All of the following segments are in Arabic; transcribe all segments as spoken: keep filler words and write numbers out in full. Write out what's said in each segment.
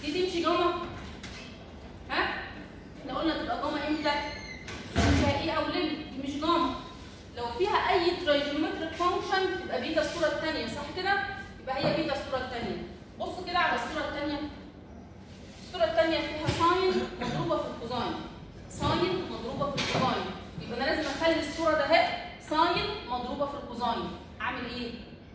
دي تمشي جاما؟ ها؟ احنا قلنا تبقى جاما امتى؟ فيها ايه او لم؟ دي مش جاما. لو فيها اي ترايجيومتريك فانكشن تبقى بيتا الصوره الثانيه، صح كده؟ يبقى هي بيتا الصوره الثانيه. بصوا كده على الصوره الثانيه. الصوره الثانيه فيها ساين مضروبه في الكوزاين. ساين مضروبه في الكوزاين. يبقى انا لازم اخلي الصوره ده اهي ساين مضروبه في الكوزاين. اعمل ايه؟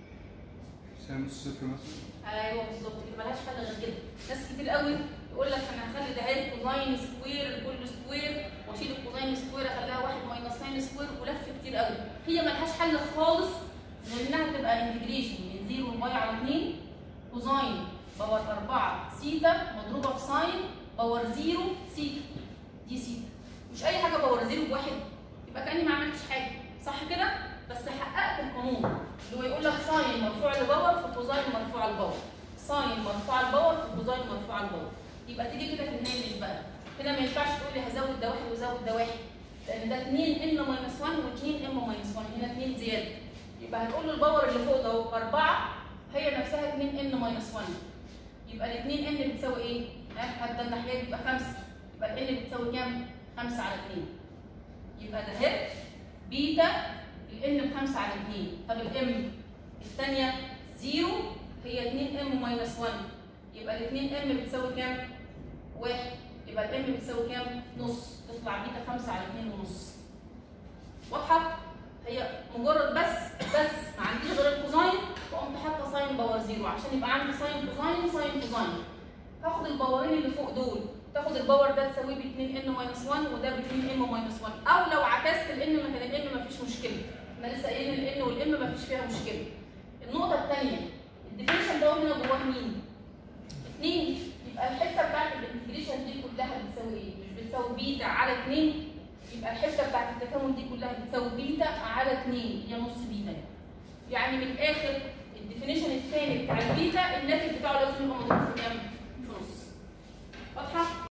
ساين الصفر مثلا. ايوه بالظبط كده، ملهاش حل غير كده. ناس كتير قوي يقول لك انا هخلي ده اهي كوزاين سكوير كل سكوير واشيل الكوزاين سكوير اخليها واحد ماينس ساين سكوير ولف كتير قوي. هي ملهاش حل خالص غير انها تبقى انتجريشن من زيرو لباي على اتنين كوزاين باور اربعة سيتا مضروبه في ساين باور زيرو سيتا. دي سيتا مش اي حاجه باور زيرو بواحد، يبقى كاني ما عملتش حاجه، صح كده؟ بس حققت القانون اللي هو يقول لك ساين مرفوع لباور في كوزاين مرفوع لباور. ساين مرفوع لباور في كوزاين مرفوع لباور. يبقى تيجي كده في الهامش بقى. كده ما ينفعش تقول لي هزود ده واحد وزود ده واحد، لان ده اتنين ان ماينس واحد و2 ام ماينس واحد، هنا اتنين زياده. يبقى هتقول له الباور اللي فوق ده اربعة هي نفسها اتنين ان ماينس واحد. يبقى ال اتنين ان بتساوي ايه؟ ها حتى الناحيه دي يبقى خمسة. يبقى ال ان بتساوي كام؟ خمسة على اتنين. يبقى ده اهي بيتا الان بخمسة على اتنين. طب الام الثانيه زيرو هي اتنين ام ماينس واحد. يبقى ال اتنين ام بتساوي كام؟ واحد. يبقى الام بتساوي كام؟ نص. تطلع بيتا خمسة على اتنين ونص. واضحه؟ هي مجرد بس بس ما عنديش غير الكوزاين وقمت حاطه ساين باور زيرو عشان يبقى عندي ساين كوزاين ساين كوزاين. هاخد الباورين اللي فوق دول، تاخد الباور ده تساويه ب اتنين ان ماينس واحد وده ب اتنين ام ماينس واحد، او لو عكست الان مكان الان مفيش مشكله. احنا لسه قايلين الان والام مفيش فيها مشكله. النقطه الثانيه الديفينيشن ده هنا جواه مين؟ اتنين. يبقى الحته بتاعت الانتجريشن دي كلها بتساوي ايه؟ مش بتساوي بيتا على اتنين؟ يبقى الحته بتاعت التكامل دي كلها بتساوي بيتا على اتنين، هي نص بيتا. يعني من الاخر الديفينيشن الثاني بتاع البيتا الناتج بتاعه لازم يبقى مضروب